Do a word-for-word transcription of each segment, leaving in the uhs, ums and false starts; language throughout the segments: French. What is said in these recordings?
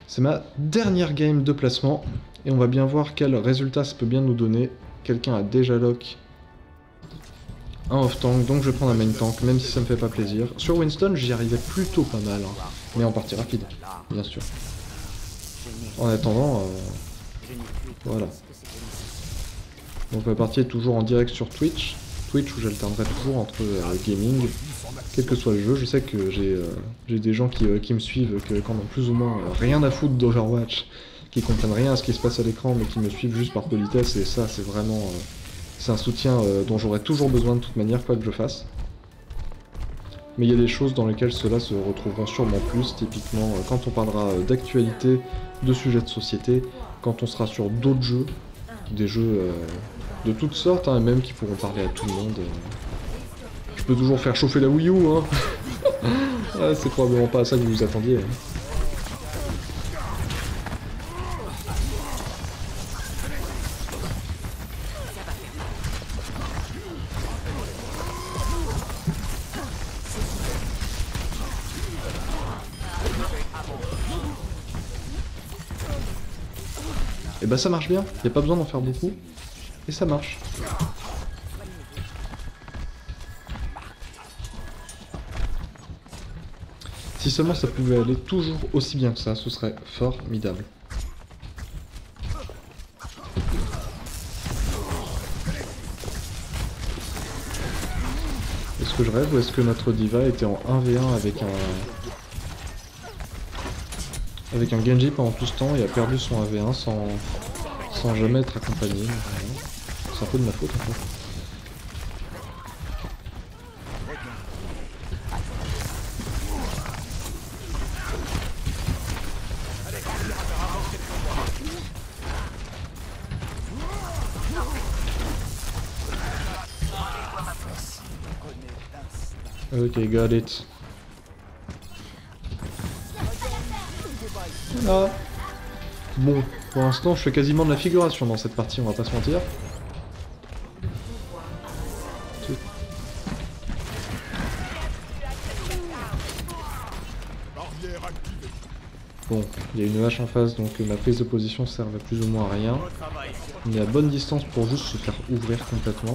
C'est ma dernière game de placement. Et on va bien voir quel résultat ça peut bien nous donner. Quelqu'un a déjà lock un off-tank, donc je vais prendre un main tank, même si ça me fait pas plaisir. Sur Winston, j'y arrivais plutôt pas mal, hein, mais en partie rapide, bien sûr. En attendant, euh, voilà. Donc ma partie est toujours en direct sur Twitch. Twitch où j'alternerai toujours entre euh, gaming, quel que soit le jeu. Je sais que j'ai euh, j'ai des gens qui, euh, qui me suivent, qui ont plus ou moins euh, rien à foutre d'Overwatch, qui comprennent rien à ce qui se passe à l'écran, mais qui me suivent juste par politesse, et ça c'est vraiment... Euh, c'est un soutien euh, dont j'aurai toujours besoin de toute manière, quoi que je fasse. Mais il y a des choses dans lesquelles ceux-là se retrouveront sûrement plus, typiquement euh, quand on parlera euh, d'actualité, de sujets de société, quand on sera sur d'autres jeux, des jeux euh, de toutes sortes, hein, même qui pourront parler à tout le monde. Euh. Je peux toujours faire chauffer la Wii U, hein. Ouais, c'est probablement pas à ça que vous vous attendiez. Hein. Et bah ça marche bien, y a pas besoin d'en faire beaucoup, et ça marche. Si seulement ça pouvait aller toujours aussi bien que ça, ce serait formidable. Est-ce que je rêve ou est-ce que notre diva était en un v un avec un... avec un Genji pendant tout ce temps et a perdu son un v un sans, sans jamais être accompagné. C'est un peu de ma faute en fait. Ok, got it. Ah. Bon, pour l'instant je fais quasiment de la figuration dans cette partie, on va pas se mentir. Bon, il y a une hache en face, donc ma prise de position servait plus ou moins à rien. On est à bonne distance pour juste se faire ouvrir complètement.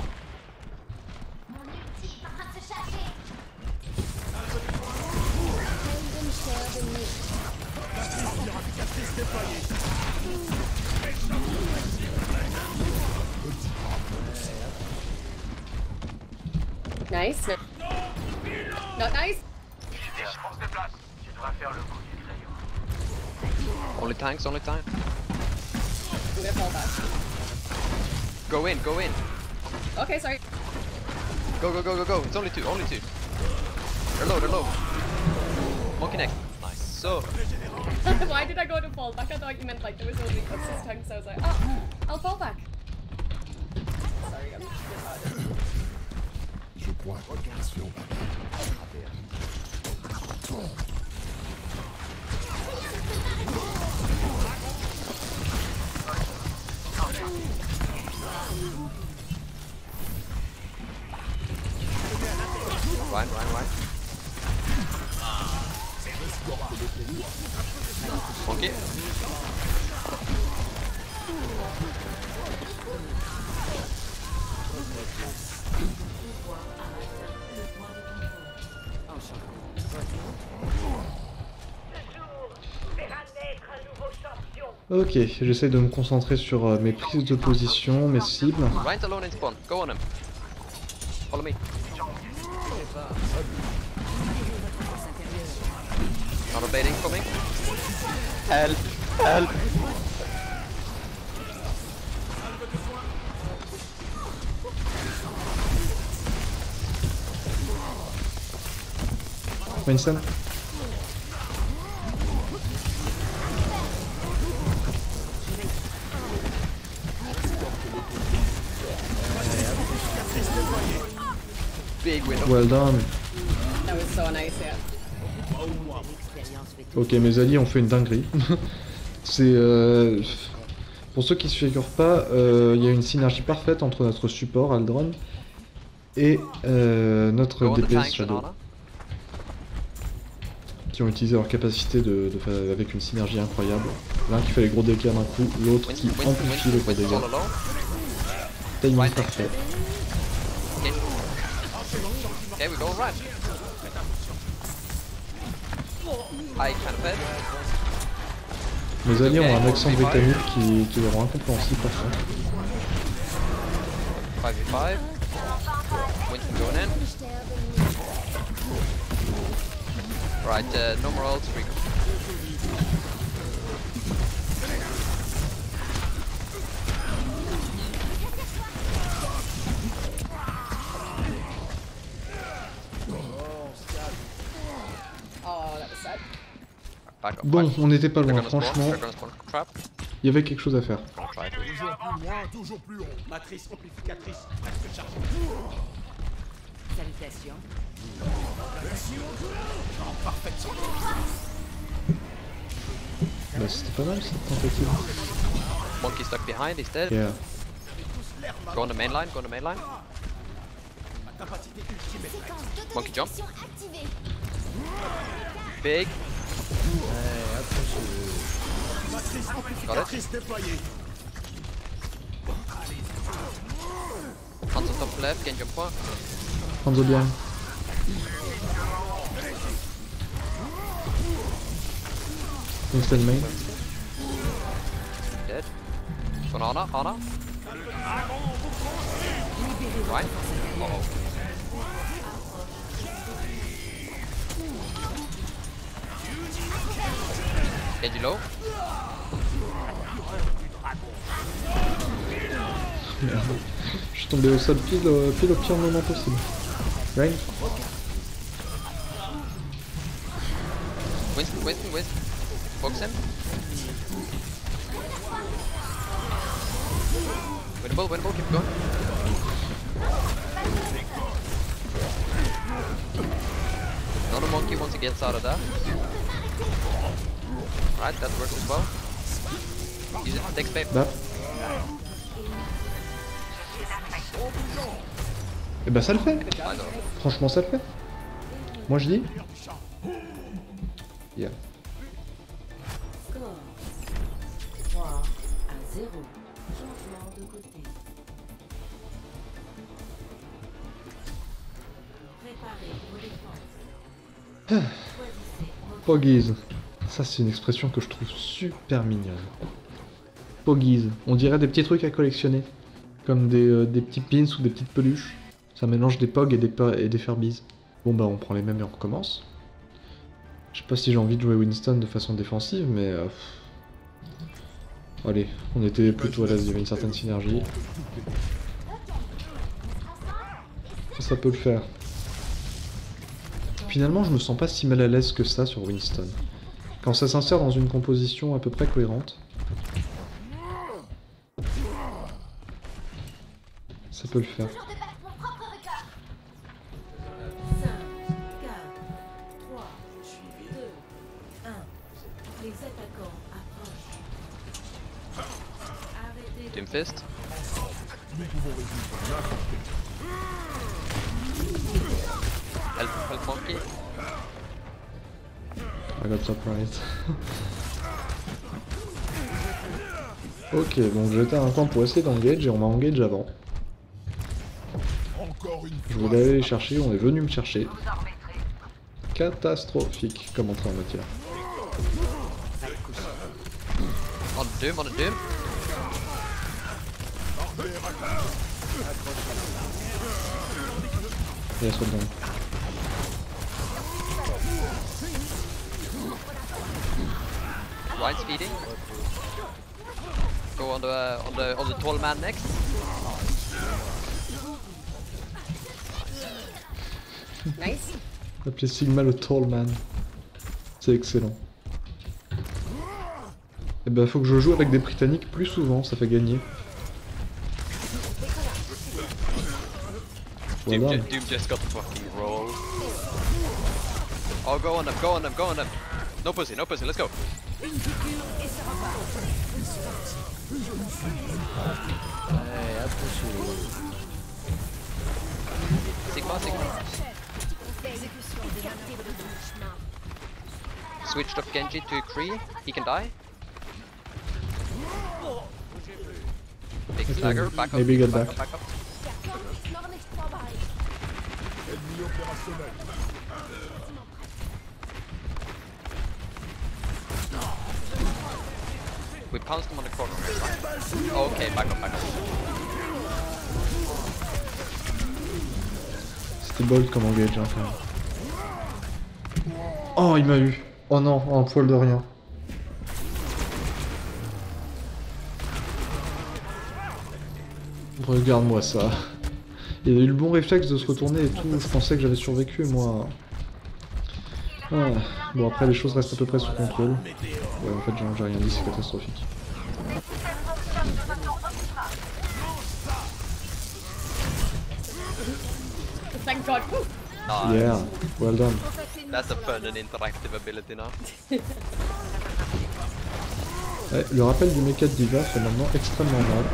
Nice. Not nice. On se déplace. Tu devras faire le coup du crayon. Only tanks, only tanks. I'm gonna fall back. Go in, go in. Okay, sorry. Go, go, go, go, go. It's only two, only two. They're low, they're low. Monkey neck. Nice. So. Why did I go to fall back? I thought you meant like there was only six tanks, so I was like, oh, I'll fall back. Sorry, I'm retarded. Je crois qu'attention. Right, right, right. Monkey. Ok, j'essaie de me concentrer sur euh, mes prises de position, mes cibles. Right alone in spawn. Go on him. Follow me. Not baiting coming. Help! Help! Winston. Big window. Well done. That was so nice, yeah. Ok, mes alliés ont fait une dinguerie. C'est... Euh... Pour ceux qui se figurent pas, il euh, y a une synergie parfaite entre notre support Aldron et euh, notre D P S Shadow. qui ont utilisé leur capacité de, de faire avec une synergie incroyable. L'un qui fait les gros dégâts d'un coup, l'autre qui Winston, Winston, amplifie les Winston, gros Winston dégâts. solo low. Timing Right next. parfait. Okay. Okay, we go right. I can fed. Nos alliés ont un Okay, accent four v five. britannique qui, qui les rend incompréhensibles parfois. five v five. Winston going in. Right, uh, no more ults, recon. Oh, that was sad. Back up. Bon, back. on n'était pas They're loin, gonna spawn, franchement, they're gonna spawn trap. il y avait quelque chose à faire. Try it. Toujours plus loin, toujours plus haut. Matrice amplificatrice, presque chargée. Salutations. En parfaite santé. Bah c'était pas mal cette tentative. Monkey stuck behind, he's dead. Yeah. Go on the main line, go on the main line. Ma capacité ultime est prête. Monkey jump. Big. Matrice Got it. amplificatrice déployée. Hands on top left, can jump point. Hanzo bien. Winston main. Dead. Go on Ana, Ana. Right. Uh oh. Genji low. Merde. Je suis tombé au sol pile, euh, pile au pire moment possible. Rain. Winston, Winston, Winston. Focus him. Winnable, winnable, keep going. Another monkey once he gets out of that. Right, that works as well. Use it to take space. Bah. Et bah ça le fait. I know. Franchement ça le fait. Moi je dis. Yeah. Score trois à zéro. Changement de côté. Préparez vos défenses. Choisissez votre Poggies. Ça c'est une expression que je trouve super mignonne. Poggies. On dirait des petits trucs à collectionner. Comme des, euh, des petits pins ou des petites peluches. Ça mélange des Pogs et des, et des Furbies. Bon bah on prend les mêmes et on recommence. Je sais pas si j'ai envie de jouer Winston de façon défensive, mais... Euh... Allez, on était plutôt à l'aise, il y avait une certaine synergie. Ça, ça peut le faire. Finalement, je me sens pas si mal à l'aise que ça sur Winston. Quand ça s'insère dans une composition à peu près cohérente, ça peut le faire. cinq, quatre, trois, deux, un. Les attaquants approchent. Arrêtez de Team fist. Help, help monkey. I got surprised. Ok, donc j'étais à un coin pour essayer d'engage et on m'a engage avant. Encore une Je fois. voulais aller les chercher, on est venu me chercher. Catastrophique comme entrée en matière. On the doom, on the doom. Et elle se redonne. Ryan's feeding. Go on the uh, on the on the tall man next. Nice. Appeler Sigma le Tall Man. C'est excellent. Et ben faut que je joue avec des Britanniques plus souvent, ça fait gagner. Doom, Voilà. ju Doom just got fucking rolled. Oh, go on them, go on them, go on them. No pussy, no pussy, let's go. Sigma, Sigma. Switched up Genji to Kree. He can die. Big stagger. Back up. Maybe get back back. up. Back up. Noch nicht vorbei. Ennemi opérationnel. We pounced him on the corner. Okay, back up, back up. C'était bold comme engage, hein, quand même. Oh, il m'a eu. Oh non, un poil de rien. Regarde-moi ça. Il a eu le bon réflexe de se retourner et tout. Je pensais que j'avais survécu, moi. Ah. Bon, après, les choses restent à peu près sous contrôle. Ouais, en fait, j'ai rien dit, c'est catastrophique. Thank God. Woo. Nice. Yeah, well done. That's a fun and interactive ability now. Ouais, le rappel du mecha de Diva fait maintenant extrêmement mal.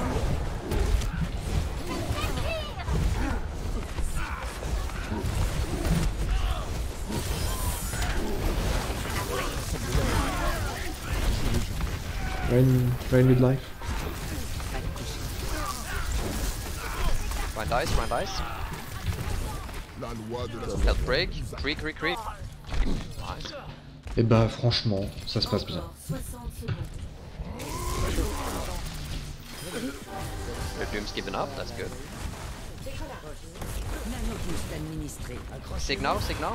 Rain, rain with life. Run dice, run dice. La loi de la Health break. Kree, Kree, Kree. Nice. Et bah franchement, ça se passe bien. soixante secondes. The Doom's given up, that's good. Signal, signal.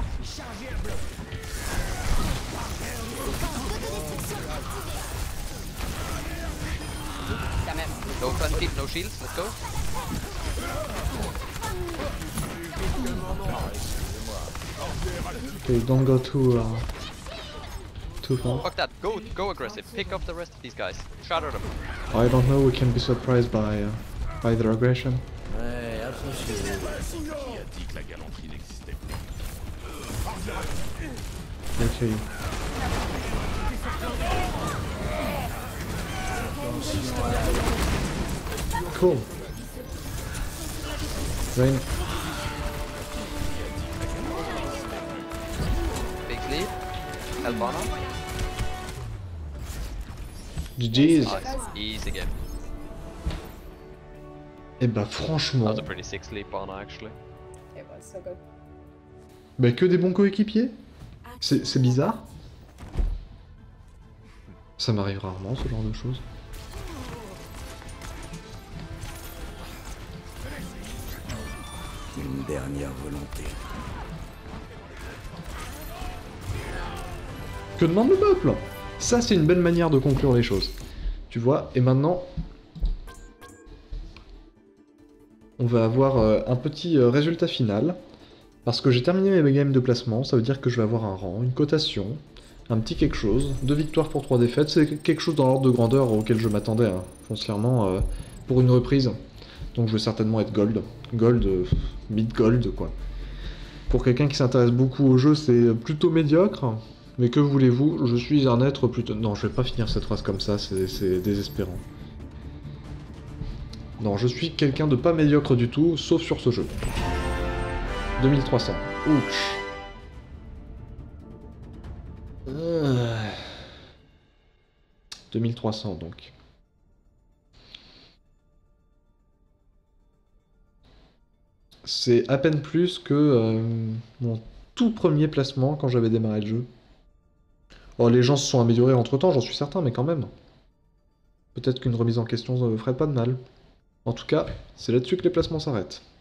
Damn it. No fun feet, no shields, let's go. Okay, don't go too, uh, too far. Fuck that, go, go aggressive. Pick up the rest of these guys. Shatter them. I don't know, we can be surprised by, uh, by their aggression. Ouais, approchez-vous. Qui a dit que la galanterie n'existait plus? Okay. Cool. Rain. Big sleep. Helvana. G G's. Nice. Easy game. Et bah That franchement, was a pretty sick sleep on actually. It was so good. bah que des bons coéquipiers. C'est c'est bizarre. Ça m'arrive rarement ce genre de choses. Une dernière volonté. Que demande le peuple? Ça c'est une belle manière de conclure les choses. Tu vois, et maintenant... On va avoir euh, un petit euh, résultat final. Parce que j'ai terminé mes games de placement, ça veut dire que je vais avoir un rang, une cotation, un petit quelque chose, deux victoires pour trois défaites, c'est quelque chose dans l'ordre de grandeur auquel je m'attendais, hein, foncièrement, euh, pour une reprise. Donc je vais certainement être gold. Gold, euh, mid-gold, quoi. Pour quelqu'un qui s'intéresse beaucoup au jeu, c'est plutôt médiocre. Mais que voulez-vous, je suis un être plutôt... Non, je vais pas finir cette phrase comme ça, c'est désespérant. Non, je suis quelqu'un de pas médiocre du tout, sauf sur ce jeu. deux mille trois cents. Ouch. Euh... deux mille trois cents donc. C'est à peine plus que euh, mon tout premier placement quand j'avais démarré le jeu. Oh, les gens se sont améliorés entre temps, j'en suis certain, mais quand même. Peut-être qu'une remise en question ne ferait pas de mal. En tout cas, c'est là-dessus que les placements s'arrêtent.